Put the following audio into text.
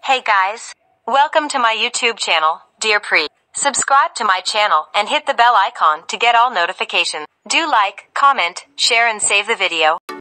Hey guys! Welcome to my YouTube channel, Dear Pri. Subscribe to my channel and hit the bell icon to get all notifications. Do like, comment, share and save the video.